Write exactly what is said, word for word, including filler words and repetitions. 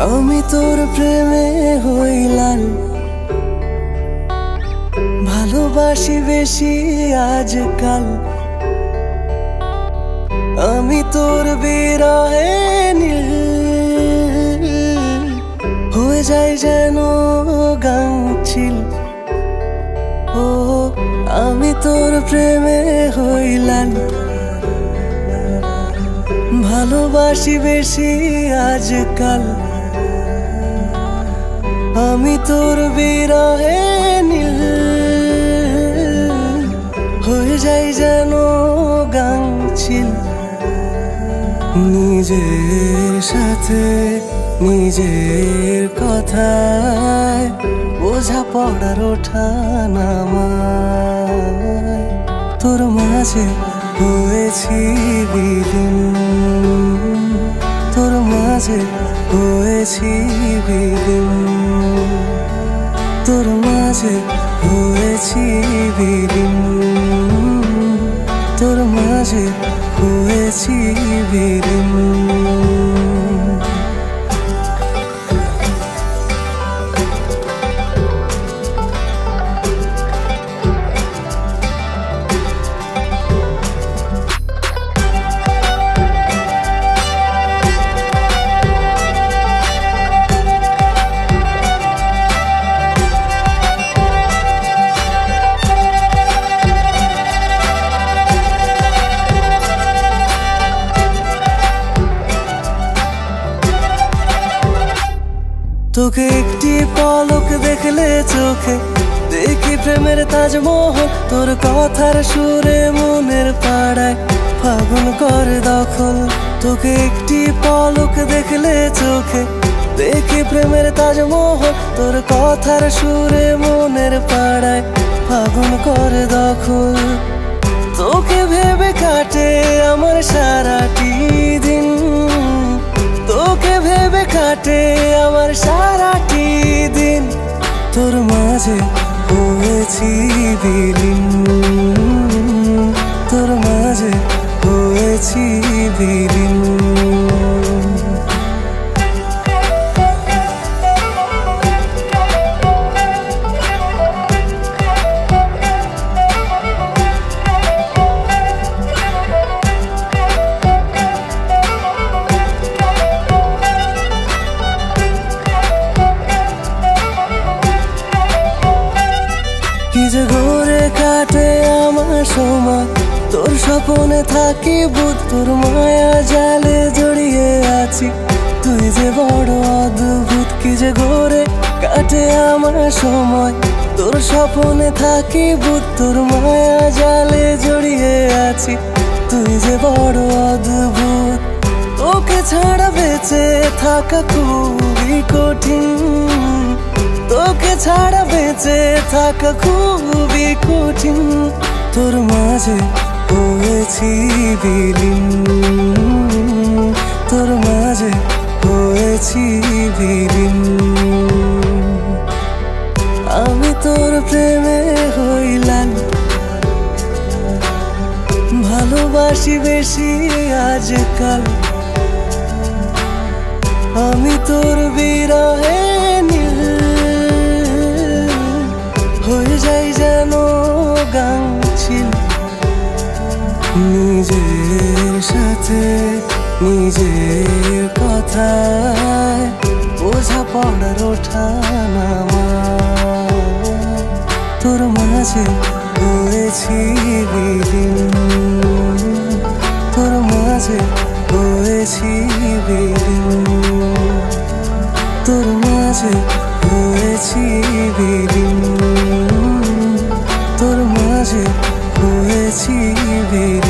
আমি তোর প্রেমে হইলাম, ভালোবাসি বেশি আজকাল। আমি তোর বিরহে নীল হয়ে যাই যেন গাংচিল। ও আমি তোর প্রেমে হইলাম, ভালোবাসি বেশি আজকাল। আমি তোর বিরহে নীল হয়ে যাই যেন গাংচিল। নিজের সাথে নিজের কথায় বোঝা পড়ার ওঠা নামায়। তোর মাঝে হয়েছি বিলীন, তোর মাঝে হয়েছি বিলীন, তোর মাঝে হয়েছি বিলীন, তোর মাঝে হয়েছি বিলীন। তোকে একটি পলক দেখলে চোখে দেখি প্রেমের তাজমহল। তোর কথার সুরে মনের পাড়ায় ফাগুন করে দখল। তোকে একটি পলক দেখলে চোখে দেখি প্রেমের তাজমহল। তোর কথার সুরে মনের পাড়ায় ফাগুন করে দখল। তোকে ভেবে কাটে আমার সারাটি দিন, তোকে ভেবে কাটে আমার সারাটি দিন। তোর মাঝে হয়েছি বিলীন, তোর মাঝে হয়েছি বিলীন। কি যে ঘুরে কাটে আমার সময়, তোর স্বপ্নে থাকি বুধ। তোর মায়া জালে জড়িয়ে আছি, তুই যে বড় অদ্ভুত। কি যে ঘুরে কাটে আমার সময়, তোর স্বপ্নে থাকি বুধ। তোর মায়া জালে জড়িয়ে আছি, তুই যে বড় অদ্ভুত। তোকে ছাড়া বেঁচে থাকা খুবই কঠিন, তোকে ছাড়া বেঁচে থাকা খুবই কঠিন। তোর মাঝে হয়েছি বিলীন, তোর মাঝে হয়েছি বিলীন। আমি তোর প্রেমে হইলাম, ভালোবাসি বেশি আজকাল। আমি তোর বিরহে নীল হয়ে যাই যেন গাংচিল। নিজের সাথে নিজের কথায় বোঝা পড়ার ওঠা নামায়। তোর মাঝে হয়েছি বিলীন, তোর মাঝে হয়েছি বিলীন, তোর মাঝে হয়েছি বিলীন, তোর মাঝে হয়েছি বিলীন।